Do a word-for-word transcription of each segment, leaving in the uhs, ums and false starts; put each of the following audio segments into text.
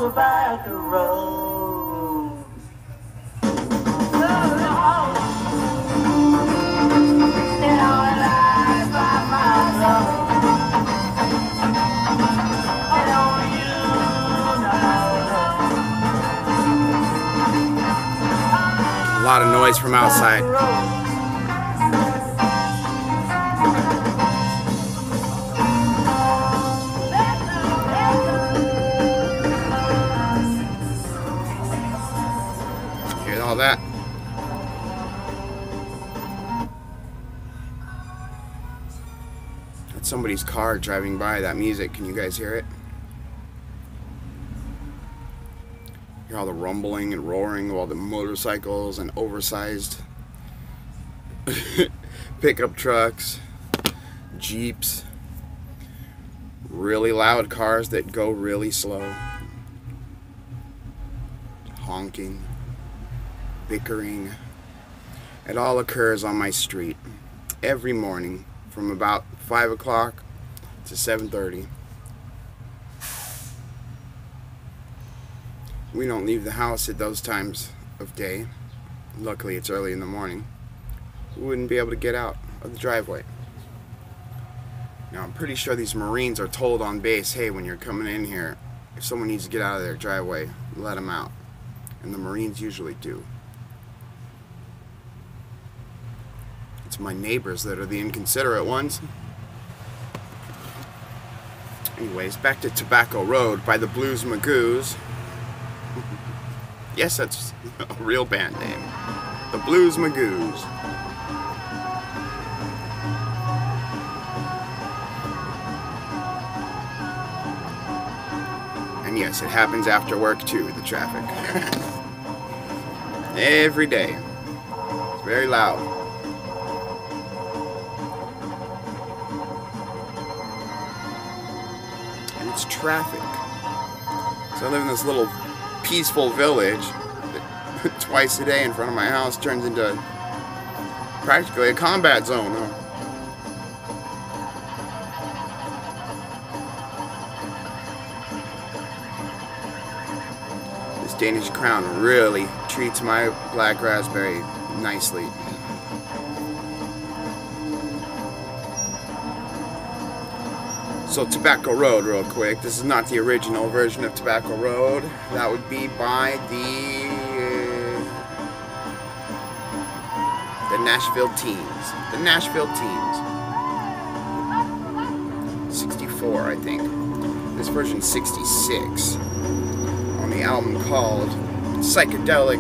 tobacco road. In our lives by my love. I know you know. A lot of noise from outside. Hear all that? That's somebody's car driving by. That music, can you guys hear it? Hear all the rumbling and roaring of all the motorcycles and oversized pickup trucks, Jeeps, really loud cars that go really slow, honking, bickering. It all occurs on my street every morning from about five o'clock to seven thirty. We don't leave the house at those times of day. Luckily, it's early in the morning. We wouldn't be able to get out of the driveway. Now, I'm pretty sure these Marines are told on base, hey, when you're coming in here, if someone needs to get out of their driveway, let them out. And the Marines usually do. It's my neighbors that are the inconsiderate ones. Anyways, back to Tobacco Road by the Blues Magoos. Yes, that's a real band name. The Blues Magoos. And yes, it happens after work too, the traffic. Every day. It's very loud. And it's traffic. So I live in this little peaceful village that twice a day in front of my house turns into practically a combat zone. Huh? This Danish Crown really treats my black raspberry nicely. So Tobacco Road, real quick. This is not the original version of Tobacco Road. That would be by the uh, the Nashville Teens. The Nashville Teens. sixty-four, I think. This version's sixty-six. On the album called Psychedelic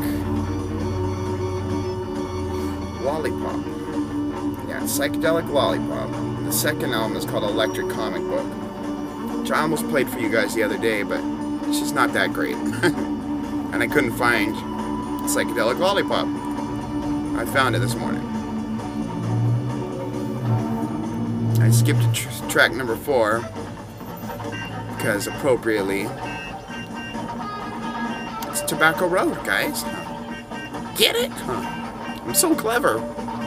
Lollipop. Yeah, Psychedelic Lollipop. The second album is called Electric Comic Book, which I almost played for you guys the other day, but it's just not that great. And I couldn't find Psychedelic Lollipop. I found it this morning. I skipped to tr track number four because appropriately it's Tobacco Road, guys. Get it? Huh. I'm so clever.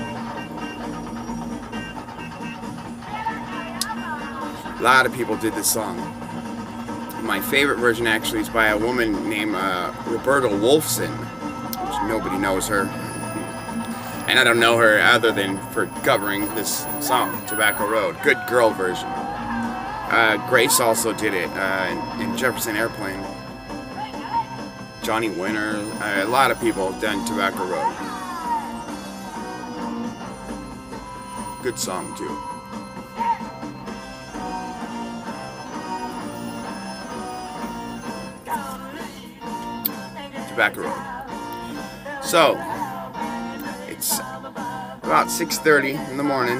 A lot of people did this song. My favorite version actually is by a woman named uh, Roberta Wolfson, which nobody knows her. And I don't know her other than for covering this song, Tobacco Road. Good girl version. Uh, Grace also did it uh, in, in Jefferson Airplane. Johnny Winter. Uh, a lot of people have done Tobacco Road. Good song too. Tobacco Road. So, it's about six thirty in the morning.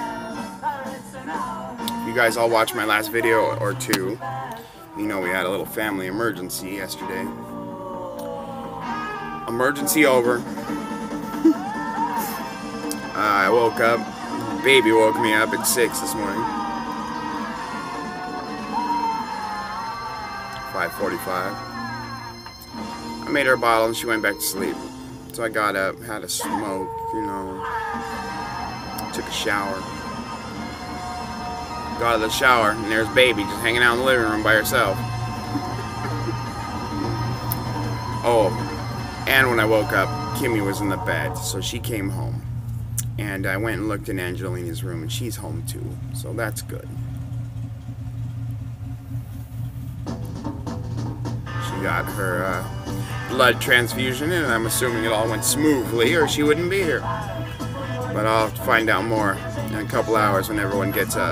You guys all watched my last video or two. You know we had a little family emergency yesterday. Emergency over. uh, I woke up. Baby woke me up at six this morning. five forty-five. I made her a bottle and she went back to sleep. So I got up, had a smoke, you know, took a shower. Got out of the shower and there's baby just hanging out in the living room by herself. Oh, and when I woke up, Kimmy was in the bed, so she came home. And I went and looked in Angelina's room, and she's home too, so that's good. She got her uh, blood transfusion, and I'm assuming it all went smoothly, or she wouldn't be here. But I'll find out more in a couple hours when everyone gets up.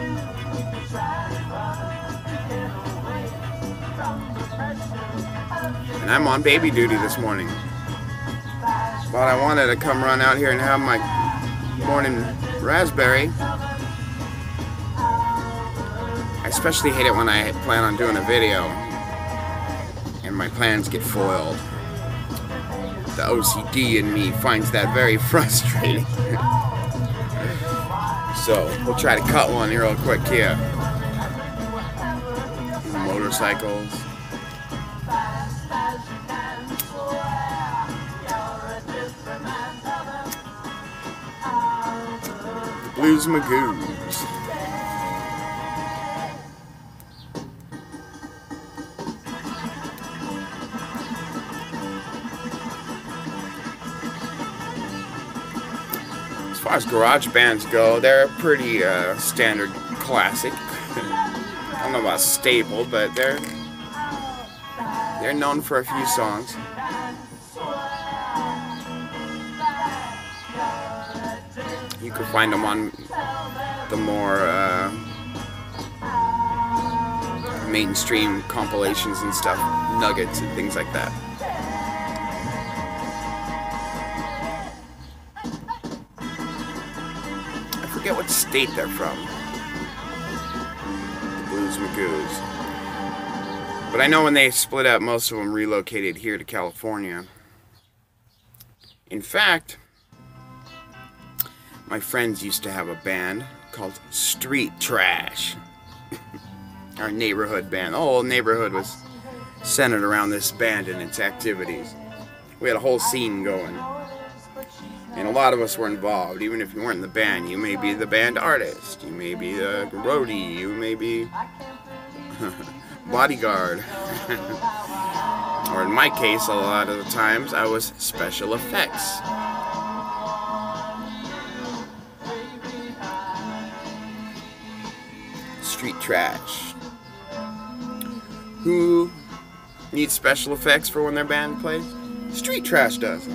And I'm on baby duty this morning. But I wanted to come run out here and have my morning raspberry. I especially hate it when I plan on doing a video and my plans get foiled. The O C D in me finds that very frustrating. So, we'll try to cut one here real quick here. Motorcycles. The Blues Magoos. As far as garage bands go, they're a pretty uh, standard classic. I don't know about staple, but they're they're known for a few songs. You could find them on the more uh, mainstream compilations and stuff, nuggets and things like that. I forget what state they're from. The Blues Magoos. But I know when they split up, most of them relocated here to California. In fact, my friends used to have a band called Street Trash. Our neighborhood band. The whole neighborhood was centered around this band and its activities. We had a whole scene going. And a lot of us were involved. Even if you weren't in the band, you may be the band artist. You may be the roadie. You may be bodyguard. Or in my case, a lot of the times, I was special effects. Street Trash. Who needs special effects for when their band plays? Street Trash does.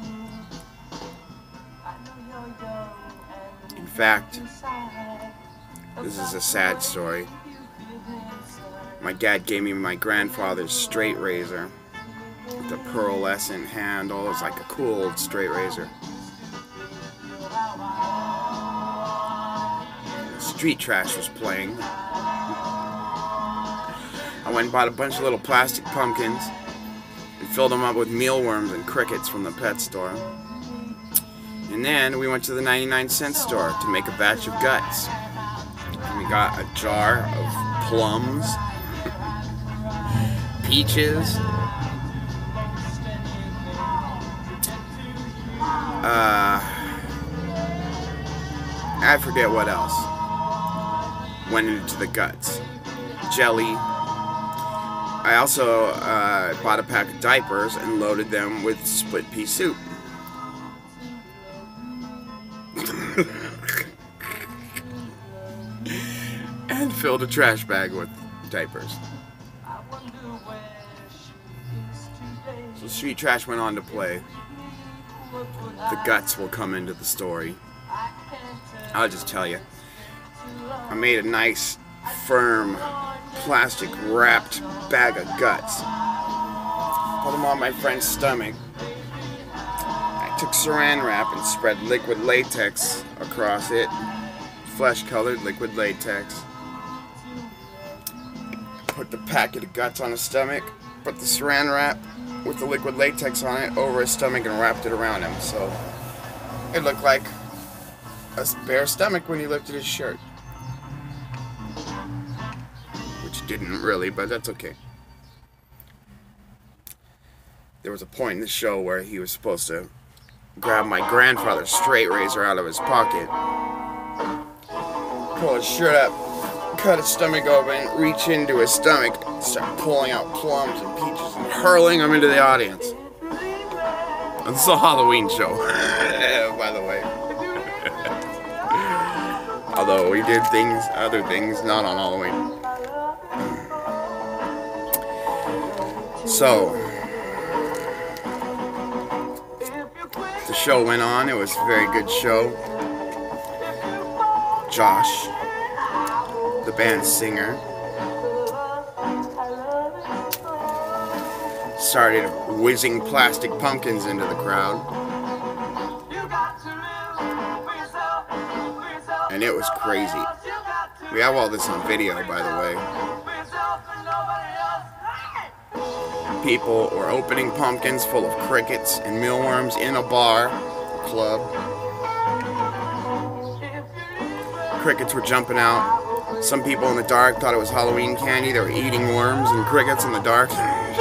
In fact, this is a sad story. My dad gave me my grandfather's straight razor with a pearlescent handle. It was like a cool old straight razor. Street Trash was playing. I went and bought a bunch of little plastic pumpkins and filled them up with mealworms and crickets from the pet store. And then we went to the ninety-nine cent store to make a batch of guts. And we got a jar of plums, peaches, uh, I forget what else went into the guts. Jelly. I also uh, bought a pack of diapers and loaded them with split pea soup. And filled a trash bag with diapers. So Street Trash went on to play. The guts will come into the story. I'll just tell you. I made a nice, firm, plastic wrapped bag of guts. Put them on my friend's stomach. I took saran wrap and spread liquid latex across it. Flesh colored liquid latex. Put the packet of guts on his stomach. Put the saran wrap with the liquid latex on it over his stomach and wrapped it around him. So it looked like a bare stomach when he lifted his shirt. Which didn't really, but that's okay. There was a point in the show where he was supposed to grab my grandfather's straight razor out of his pocket, pull his shirt up, cut his stomach open, reach into his stomach, start pulling out plums and peaches and hurling them into the audience. This is a Halloween show, by the way. Although we did things, other things, not on Halloween. So, the show went on. It was a very good show. Josh, the band's singer, started whizzing plastic pumpkins into the crowd. And it was crazy. We have all this on video, by the way. People were opening pumpkins full of crickets and mealworms in a bar, club. Crickets were jumping out. Some people in the dark thought it was Halloween candy. They were eating worms and crickets in the dark.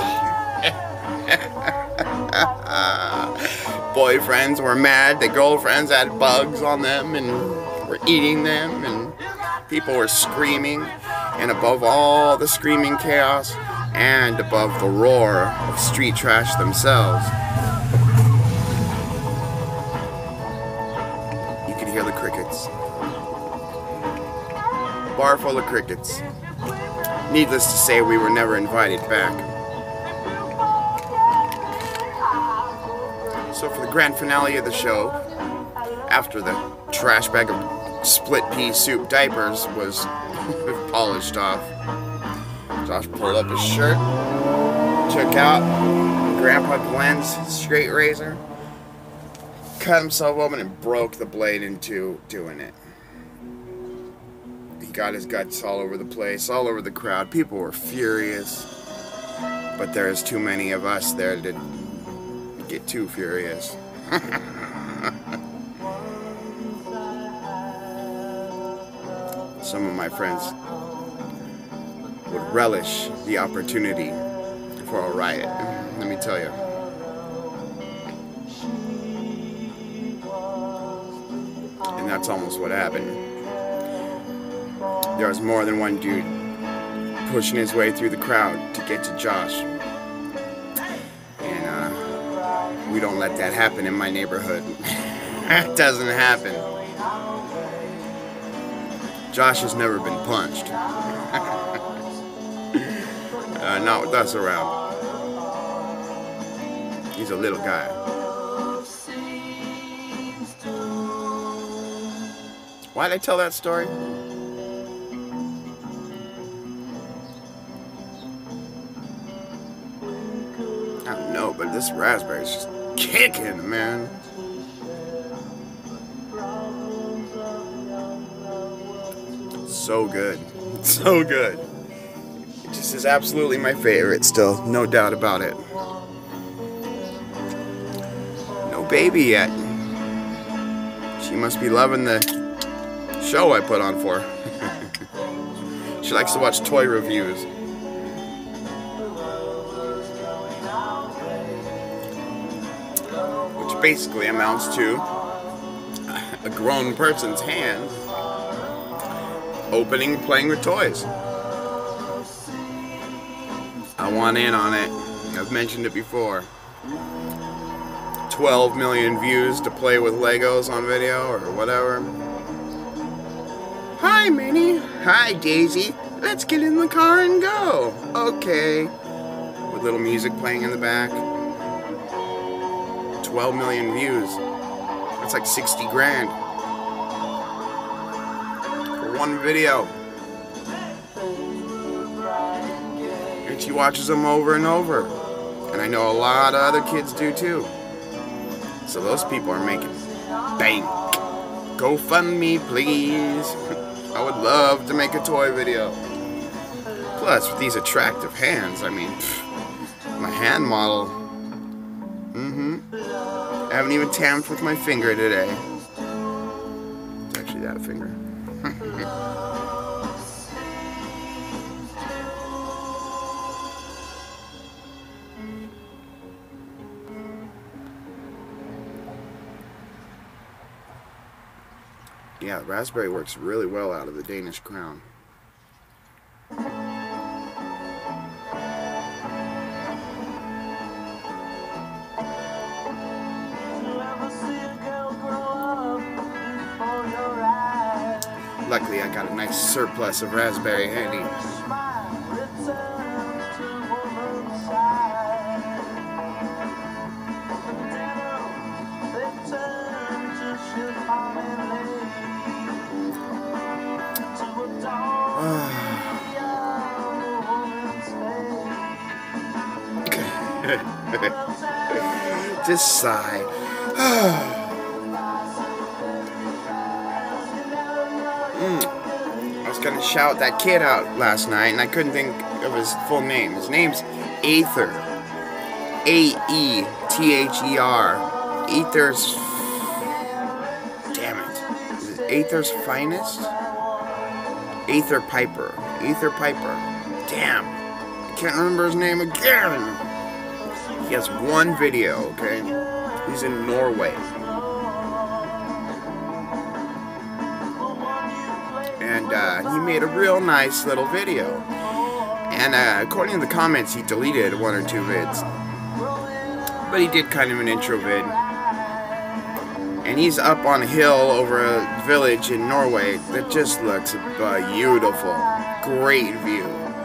Boyfriends were mad that girlfriends had bugs on them and were eating them, and people were screaming. And above all the screaming chaos, and above the roar of street trash themselves, you could hear the crickets. Bar full of crickets. Needless to say, we were never invited back. So for the grand finale of the show, after the trash bag of split pea soup diapers was polished off, Josh pulled up his shirt, took out Grandpa Glenn's straight razor, cut himself open and broke the blade in two doing it. He got his guts all over the place, all over the crowd. People were furious, but there's too many of us there to get too furious. Some of my friends would relish the opportunity for a riot, let me tell you. And that's almost what happened. There was more than one dude pushing his way through the crowd to get to Josh. And uh, we don't let that happen in my neighborhood. That doesn't happen. Josh has never been punched. uh, not with us around. He's a little guy. Why'd I tell that story? I don't know, but this raspberry's just kicking, man. So good. So good. It just is absolutely my favorite still. No doubt about it. No baby yet. She must be loving the show I put on for her. She likes to watch toy reviews. Which basically amounts to a grown person's hand opening and playing with toys. I want in on it. I've mentioned it before. twelve million views to play with Legos on video or whatever. Hi, Minnie. Hi, Daisy. Let's get in the car and go. Okay. With little music playing in the back. twelve million views. That's like sixty grand. One video, and she watches them over and over, and I know a lot of other kids do too. So those people are making bank. Go fund me, please. I would love to make a toy video. Plus, with these attractive hands, I mean, pff, my hand model. Mm-hmm. I haven't even tamped with my finger today. It's actually that a finger. Yeah, raspberry works really well out of the Danish Crown. Luckily, I got a nice surplus of raspberry handy. Just sigh. mm. I was gonna shout that kid out last night, and I couldn't think of his full name. His name's Aether. A E T H E R. Aether's. Damn it. Is it Aether's Finest? Aether Piper. Aether Piper. Damn. I can't remember his name again. He has one video, okay? He's in Norway. And uh, he made a real nice little video. And uh, according to the comments, he deleted one or two vids. But he did kind of an intro vid. And he's up on a hill over a village in Norway that just looks beautiful. Great view.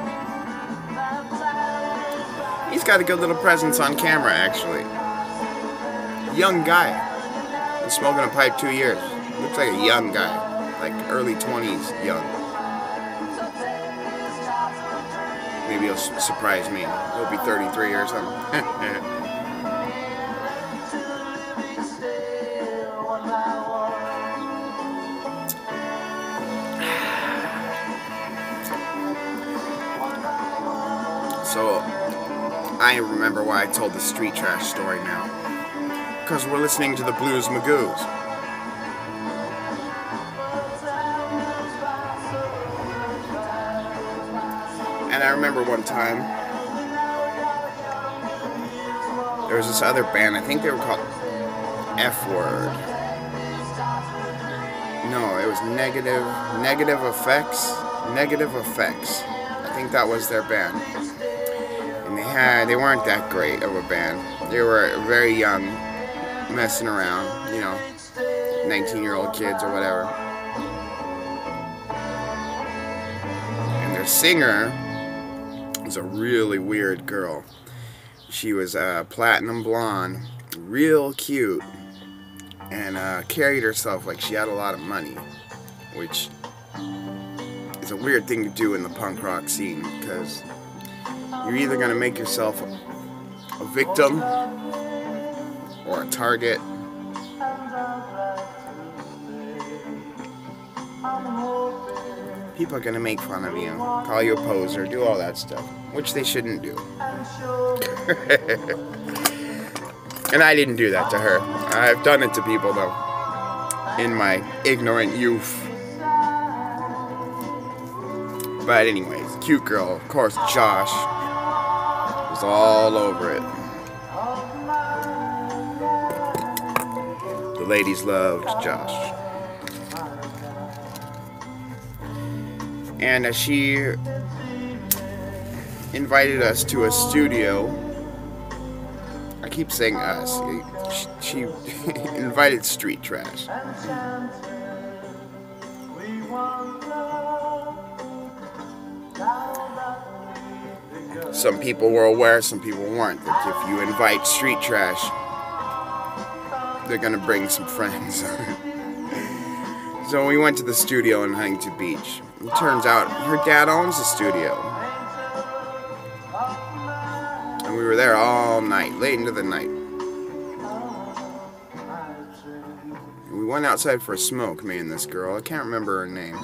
He's got a good little presence on camera, actually. Young guy. Been smoking a pipe two years. Looks like a young guy. Like early twenties, young. Maybe he'll surprise me. He'll be thirty-three or something. So, I remember why I told the street trash story now. Because we're listening to the Blues Magoos. And I remember one time, there was this other band, I think they were called F Word. No, it was Negative, Negative Effects, Negative Effects. I think that was their band. And they had, they weren't that great of a band. They were very young, messing around, you know, nineteen year old kids or whatever. And their singer was a really weird girl. She was uh, platinum blonde, real cute, and uh, carried herself like she had a lot of money, which is a weird thing to do in the punk rock scene, because you're either going to make yourself a, a victim or a target. People are going to make fun of you, call you a poser, do all that stuff, which they shouldn't do. And I didn't do that to her. I've done it to people, though, in my ignorant youth. But anyways, cute girl, of course, Josh was all over it. The ladies loved Josh. And uh, she invited us to a studio. I keep saying us. She, she invited Street Trash. Some people were aware, some people weren't. That if you invite Street Trash, they're gonna bring some friends. So we went to the studio in Huntington Beach. It turns out her dad owns the studio. And we were there all night, late into the night. And we went outside for a smoke, me and this girl. I can't remember her name.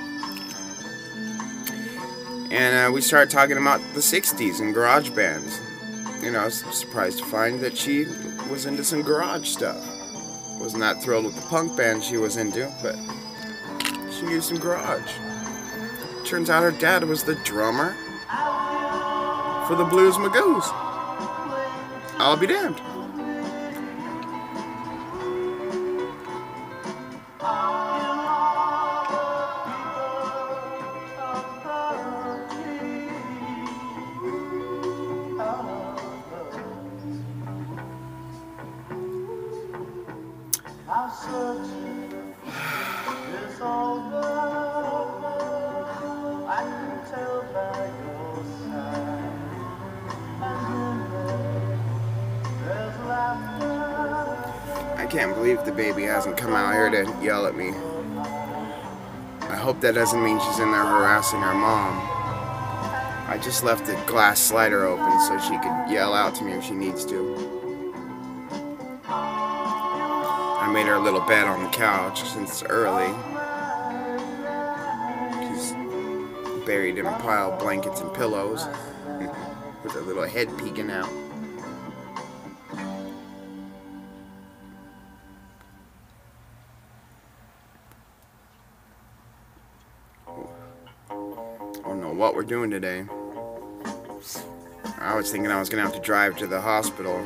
And uh, we started talking about the sixties and garage bands. You know, I was surprised to find that she was into some garage stuff. Wasn't that thrilled with the punk band she was into, but she knew some garage. Turns out her dad was the drummer for the Blues Magoos. I'll be damned. I can't believe the baby hasn't come out here to yell at me. I hope that doesn't mean she's in there harassing her mom. I just left the glass slider open so she could yell out to me if she needs to. I made her a little bed on the couch since it's early. She's buried in a pile of blankets and pillows with her little head peeking out. I don't know what we're doing today. I was thinking I was gonna have to drive to the hospital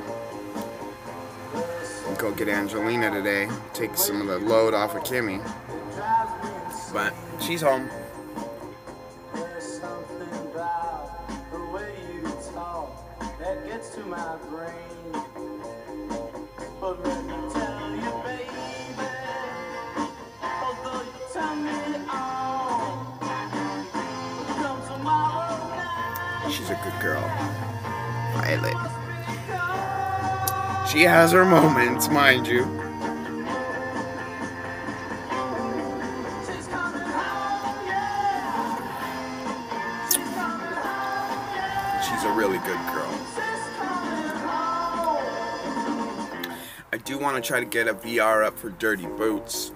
and go get Angelina today, take some of the load off of Kimmy. But she's home. There's something about the way you talk that gets to my brain. But let me tell you, baby, although you tell me all, come tomorrow night. She's a good girl. Violet. She has her moments, mind you. She's coming home, yeah. She's coming home, yeah. She's a really good girl. She's coming home. I do want to try to get a V R up for Dirty Boots.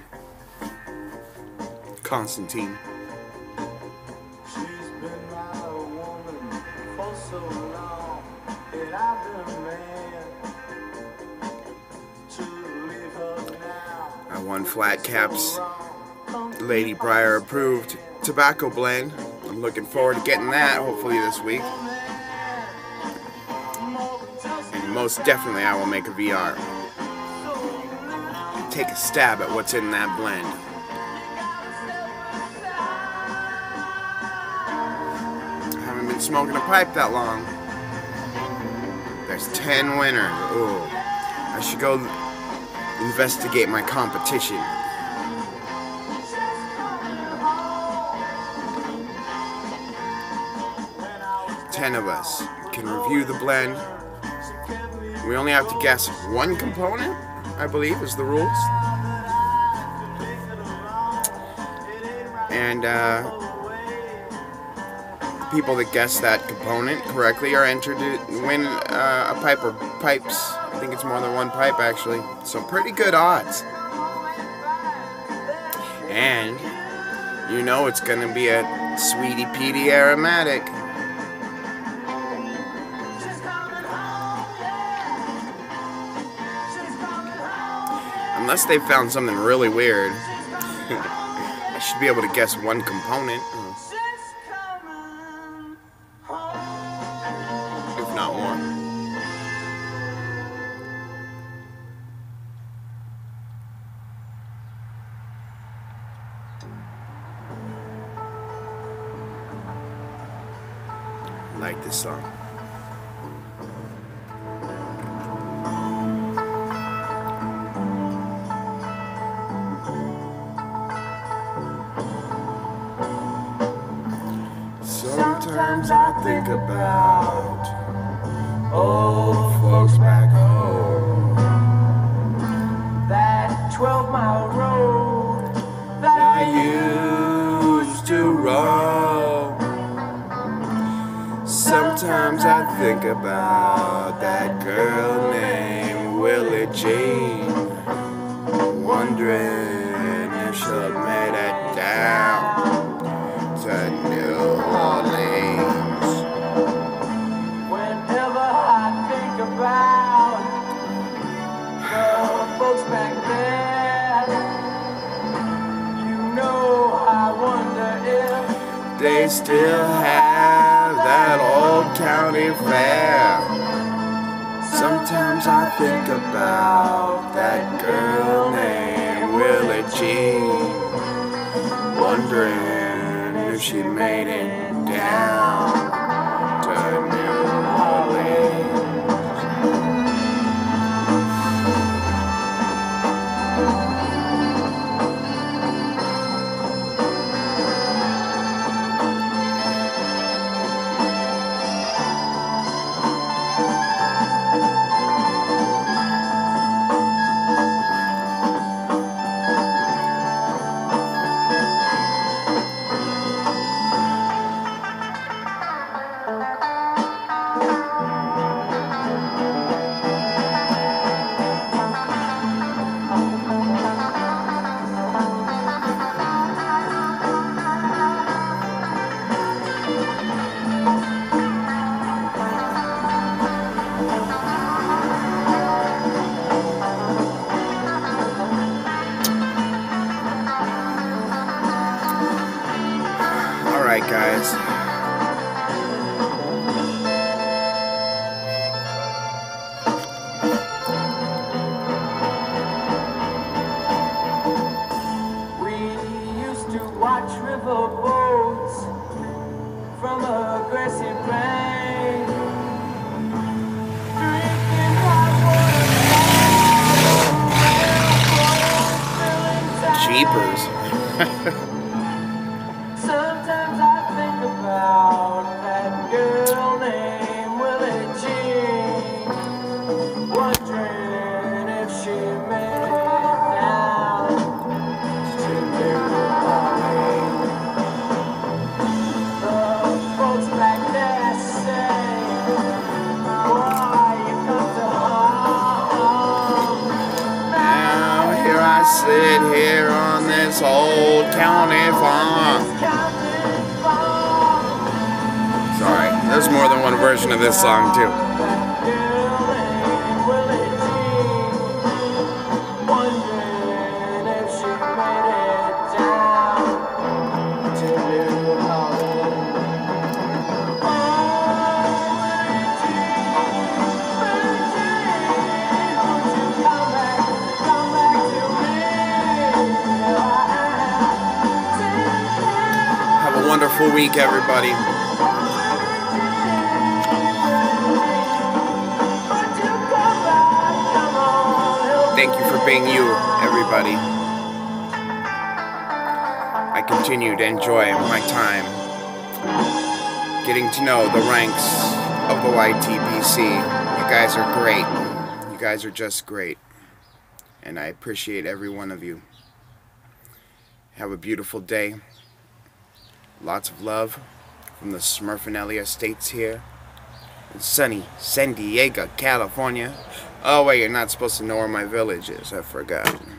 Constantine. She's been my woman for so long, and I've been a man to leave her now. I won Flat Cap's Lady Briar approved tobacco blend. I'm looking forward to getting that hopefully this week. And most definitely I will make a V R. Take a stab at what's in that blend. I haven't been smoking a pipe that long. There's ten winners. Ooh. I should go investigate my competition. Ten of us can review the blend. We only have to guess one component, I believe, is the rules. And uh, people that guess that component correctly are entered to win uh, a pipe or pipes. I think it's more than one pipe, actually. So pretty good odds. And you know it's going to be a Sweetie Petey aromatic. Unless they found something really weird. I should be able to guess one component. If not more. I like this song. Sometimes I think about old folks back home. That twelve mile road that I used to roam. Sometimes I think about that girl named Willie Jean, wondering if she'll made it down to New Orleans. Whenever I think about the folks back there, you know I wonder if They still have that old county fair. Sometimes I think about that girl named Willie Jean, wondering if she made it down to New Orleans. jeepers. Sometimes I think about that girl named Willie Jean, wondering if she made it down to New Orleans. The folks back there say, boy, you come to home. Now here I sit here on this old county farm. Sorry, there's more than one version of this song too. Have a wonderful week, everybody. Thank you for being you, everybody. I continue to enjoy my time getting to know the ranks of the Y T P C. You guys are great. You guys are just great. And I appreciate every one of you. Have a beautiful day. Lots of love from the Smurfinelli Estates here in sunny San Diego, California. Oh wait, you're not supposed to know where my village is. I forgot.